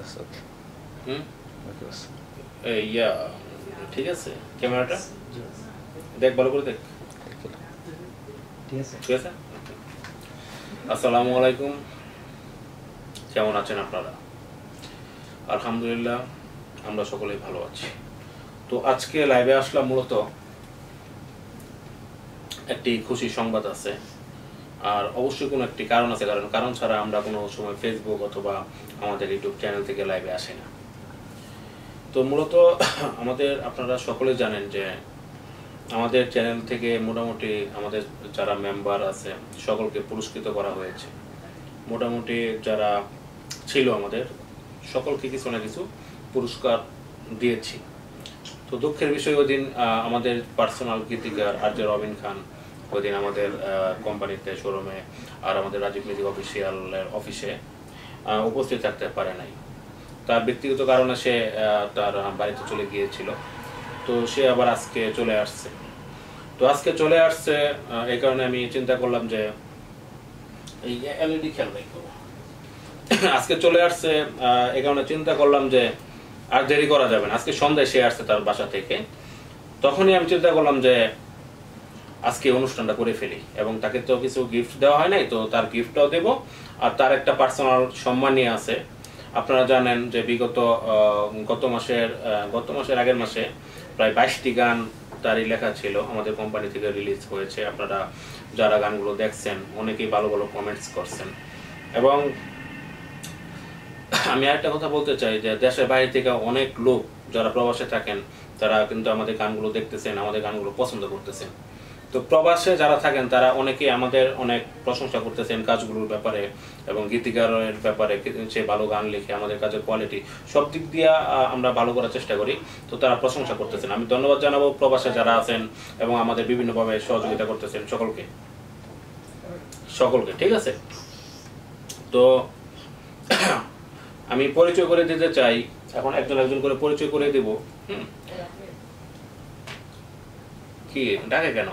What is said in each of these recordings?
ইয়া ঠিক আছে ক্যামেরাটা দেখ ভালো করে দেখ ঠিক আছে আসসালামু আলাইকুম কেমন আছেন আপনারা আলহামদুলিল্লাহ আমরা সকলেই ভালো আছি তো আজকে লাইভে আসলাম মূলত একটি খুশি সংবাদ আছে আর অবশ্যই কোনো একটি কারণ আছে কারণ ছাড়া আমরা কোনো সময় ফেসবুক অথবা আমাদের ইউটিউব চ্যানেল থেকে লাইভে আসি না তো মূলত আমাদের আপনারা সকলেই জানেন যে আমাদের চ্যানেল থেকে মোটামুটি আমাদের যারা মেম্বার আছে সকলকে পুরস্কৃত করা হয়েছে মোটামুটি যারা ছিল আমাদের সকলকে কিছু না কিছু পুরস্কার দিয়েছি তো দুঃখের বিষয় ওই দিন আমাদের পার্সোনাল গীতিকার আরজে রবিন খান ওই দিন আমাদের কোম্পানিতে শোরুমে আর আমাদের রাজীব মিউজিক অফিসিয়ালের অফিসে উপস্থিত থাকতে পারে নাই তার ব্যক্তিগত কারণে সে তার বাড়িতে চলে গিয়েছিল তো সে আবার আজকে চলে আসছে এই কারণে আমি চিন্তা করলাম যে এই এলইডি খেয়াল রাখবো আজকে চলে আসছে এই কারণে চিন্তা করলাম যে আর দেরি করা যাবে না আজকে সন্ধ্যায় সে আসছে তার বাসা থেকে তখনই আমি চিন্তা করলাম যে আজকে অনুষ্ঠানটা করে ফেলি এবং তাকে তো কিছু গিফট দেওয়া হয় নাই তো তার গিফটটাও দেব আর তার একটা পার্সোনাল সম্মানই আছে আপনারা জানেন যে বিগত গত মাসের আগের মাসে প্রায় 22টি গান তারই লেখা ছিল আমাদের কোম্পানি থেকে রিলিজ হয়েছে আপনারা যারা গানগুলো দেখছেন অনেকেই ভালো ভালো কমেন্টস করছেন এবং আমি আরেকটা কথা বলতে চাই যে দেশের বাইরে থেকে অনেক লোক যারা প্রবাসে থাকেন তারা কিন্তু আমাদের গানগুলো দেখতেছেন আমাদের গানগুলো পছন্দ করতেছেন তো প্রবাসে যারা থাকেন তারা অনেকেই আমাদের অনেক প্রশংসা করতেছেন কাজগুলোর ব্যাপারে এবং গীতিকারের ব্যাপারে সে ভালো গান লিখে আমাদের কাজের কোয়ালিটি সব দিক দিয়ে আমরা ভালো করার চেষ্টা করি তো তারা প্রশংসা করতেছেন আমি ধন্যবাদ জানাবো প্রবাসে যারা আছেন এবং আমাদের বিভিন্নভাবে সহযোগিতা করতেছেন সকলকে ঠিক আছে তো আমি পরিচয় করে দিতে চাই এখন একজন করে পরিচয় করে দেব কি ডাকে কেন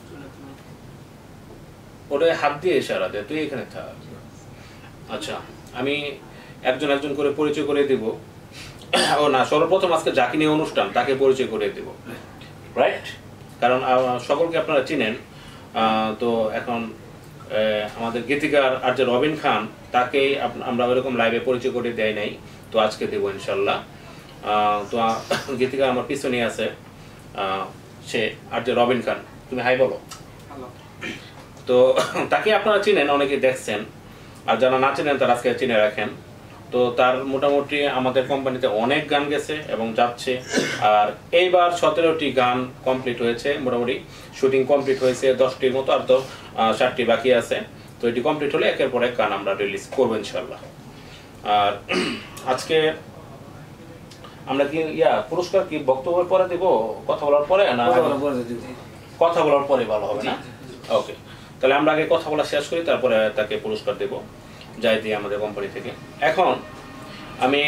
ওটা হাত দিয়ে ইশারা দে তুই এখানে থাক আচ্ছা আমি একজন করে পরিচয় করে দেব ও না সর্বপ্রথম আজকে যাকে নিয়ে অনুষ্ঠান তাকে পরিচয় করে দেব রাইট কারণ সকলকে আপনারা চিনেন তো এখন আমাদের গীতিকার আরজে রবিন খান তাকেই আমরা ওইরকম লাইভে পরিচয় করে দেয় নাই তো আজকে দেবো ইনশাল্লাহ তো গীতিকার আমার পিছনে আছে সে আরজে রবিন খান তুমি হাই বলো তো তাকে আপনারা চিনেন অনেকে দেখছেন আর যারা না চিনেন তারা আজকে চিনে রাখেন তো তার মোটামুটি আমাদের কোম্পানিতে অনেক গান গেছে এবং যাচ্ছে আর এইবার 17টি গান কমপ্লিট হয়েছে মোটামুটি শুটিং কমপ্লিট হয়েছে 10টির মতো আর তো 7টি বাকি আছে তো এটি কমপ্লিট হলে একের পর এক গান আমরা রিলিজ করবো ইনশাল্লাহ আর আজকে আমরা কি পুরস্কার কি বক্তব্যের পরে দেব কথা বলার পরে না কথা বলার পরে ভালো হবে না ওকে তাহলে আমরা আগে কথা বলা শেষ করি তারপরে তাকে পুরস্কার দেব যাই দিয়ে আমাদের কোম্পানি থেকে এখন আমি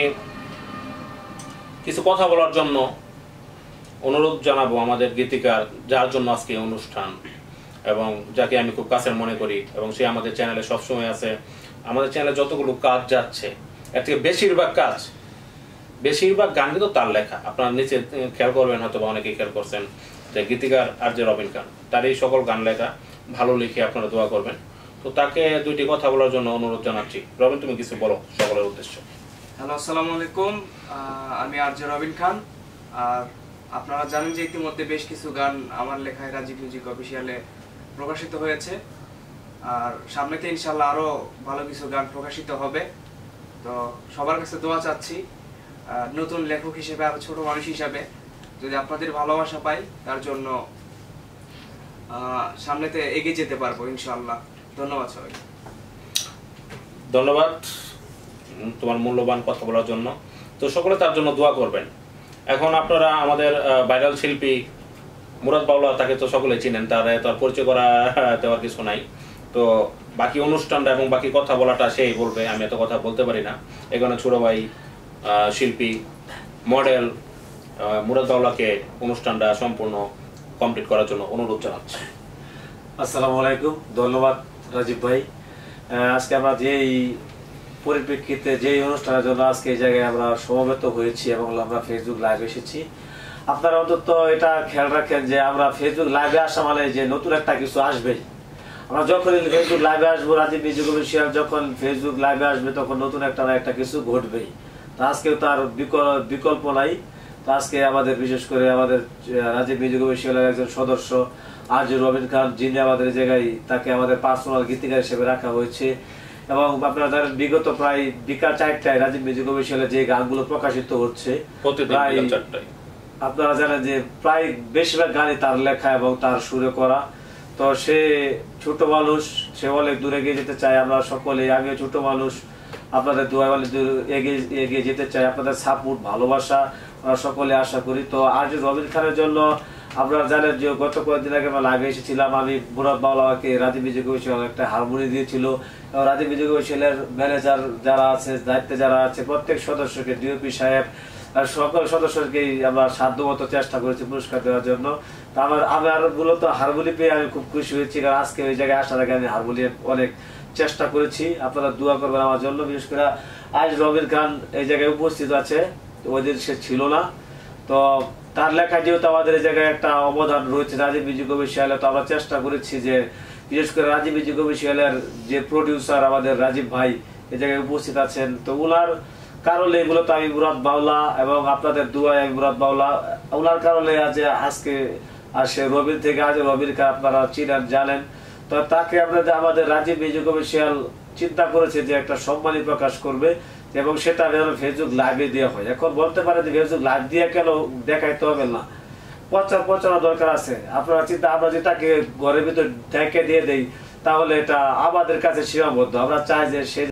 কিছু কথা বলার জন্য অনুরোধ জানাবো আমাদের গীতিকার যার জন্য আজকে অনুষ্ঠান এবং যাকে আমি খুব কাছের মনে করি এবং সে আমাদের চ্যানেলে সবসময় আছে আমাদের চ্যানেলে যতগুলো কাজ যাচ্ছে এর থেকে বেশিরভাগ গান কিন্তু তার লেখা আপনারা নিচে খেয়াল করবেন হয়তো বা অনেকেই খেয়াল করছেন যে গীতিকার আরজে রবিন খান তার এই সকল গান লেখা ভালো লিখে আপনারা দোয়া করবেন তো তাকে দুইটি কথা বলার জন্য অনুরোধ জানাচ্ছি রবিন তুমি কিছু বলো সকলের উদ্দেশ্য হ্যালো আসসালামু আলাইকুম আমি আরজে রবিন খান আর আপনারা জানেন যে ইতিমধ্যে বেশ কিছু গান আমার লেখায় রাজীব মিউজিক অফিসিয়ালে প্রকাশিত হয়েছে আর সামনেতে ইনশাআল্লাহ আরো ভালো কিছু গান প্রকাশিত হবে তো সবার কাছে দোয়া চাচ্ছি নতুন লেখক হিসেবে আর ছোট মানুষ হিসেবে যদি আপনাদের ভালোবাসা পাই তার জন্য সামনেতে এগিয়ে যেতে পারবো ইনশাআল্লাহ ধন্যবাদ সবাইকে ধন্যবাদ তোমার মূল্যবান কথা বলার জন্য তো সকলে তার জন্য দোয়া করবেন এখন আপনারা আমাদের ভাইরাল শিল্পী মুরাদ বাউলা তাকে তো সকলে চিনেন তার পরিচয় করা দেওয়ার কিছু নাই তো বাকি অনুষ্ঠানটা এবং বাকি কথা বলাটা সেই বলবে আমি এত কথা বলতে পারি না এখানে ছোট ভাই শিল্পী মডেল মুরাদ বাউলাকে অনুষ্ঠানটা সম্পূর্ণ কমপ্লিট করার জন্য অনুরোধ জানাচ্ছি আসসালামু আলাইকুম ধন্যবাদ রাজীব ভাই আজকে আমরা যেই পরিপ্রেক্ষিতে যে অনুষ্ঠানের জন্য আজকে এই জায়গায় আমরা সমবেত হয়েছি এবং আমরা ফেসবুক লাইভ এসেছি, আপনারা অন্তত এটা খেয়াল রাখেন যে আমরা ফেসবুক লাইভে আসা মানে যে নতুন একটা কিছু আসবে। আমরা যখন ফেসবুক লাইভে আসবো, রাজীব মিউজিক অফিসিয়াল যখন ফেসবুক লাইভে আসবে, তখন নতুন একটা কিছু ঘটবেই। তো আজকেও তার বিকল্প নাই। তো আজকে আমাদের বিশেষ করে আমাদের রাজীব মিউজিক অফিসিয়ালের একজন সদস্য আজিজুর রবিন খান, যিনি আমাদের জায়গায় তাকে আমাদের পার্সোনাল গীতিকার হিসেবে রাখা হয়েছে। এবং আপনারা জানেন বিগত প্রায় বিকাল 4টায় রাজীব মিউজিক অফিসিয়ালে যে গানগুলো প্রকাশিত হচ্ছে, আপনারা জানেন যে প্রায় বেশিরভাগ গানই তার লেখা এবং তার সুরে করা। তো সে ছোট মানুষ, সে অনেক দূরে এগিয়ে যেতে চায়। আমরা সকলে, আমিও ছোট মানুষ, আপনাদের দোয়ায় অনেক দূর এগিয়ে যেতে চাই। আপনাদের সাপোর্ট, ভালোবাসা আমরা সকলে আশা করি। তো আজিজুর রবিন খানের জন্য আপনারা জানেন যে গত কয়েকদিন আগে আমরা লাইভে এসেছিলাম। আমি মুরাদ বাউলাকে রাজীব মিউজিক অফিসিয়াল একটা হারমোনি দিয়েছিল। এবং রাজীব মিউজিক অফিসিয়ালের ম্যানেজার যারা আছে, দায়িত্বে যারা আছে, প্রত্যেক সদস্যকে, D.O.P সাহেব আর সকল সদস্যকেই আমরা সাধ্যমতো চেষ্টা করেছি পুরস্কার দেওয়ার জন্য। তো আমার মূলত হারমোনি পেয়ে আমি খুব খুশি হয়েছি, কারণ আজকে ওই জায়গায় আসার আগে আমি হারমোনি অনেক চেষ্টা করেছি। আপনারা দোয়া করবেন আমার জন্য। বিশেষ করে আজ রবিন খান এই জায়গায় উপস্থিত আছে, ওই দিন সে ছিল না। তো তার লেখা যেহেতু আমাদের এই জায়গায় একটা অবদান রয়েছে রাজীব মিউজিক অফিসিয়ালে, তো আমরা চেষ্টা করেছি যে বিশেষ করে রাজীব মিউজিক অফিসিয়ালের যে প্রডিউসার আমাদের রাজীব ভাই এই জায়গায় উপস্থিত আছেন, তো ওনার কারণে মূলত আমি মুরাদ বাউলা এবং আপনাদের দুয়ায় আমি মুরাদ বাউলা, ওনার কারণে আজকে আসে রবিন থেকে। আজ রবিনকে আপনারা চিনেন, জানেন। তো তাকে আপনাদের আমাদের রাজীব মিউজিক অফিসিয়াল চিন্তা করেছে যে একটা সম্মানী প্রকাশ করবে এবং সেটা ফেসবুক লাইভে দেওয়া হয়। এখন বলতে পারে যে ফেসবুক লাইভ দিয়ে কেন দেখাইতে হবে না, প্রচার দরকার আছে। আপনারা চিন্তা, আমরা যেটাকে ঘরের ভিতর ডেকে দিয়ে দেই তাহলে এটা আমাদের কাছে সীমাবদ্ধ। আমরা চাই যে সে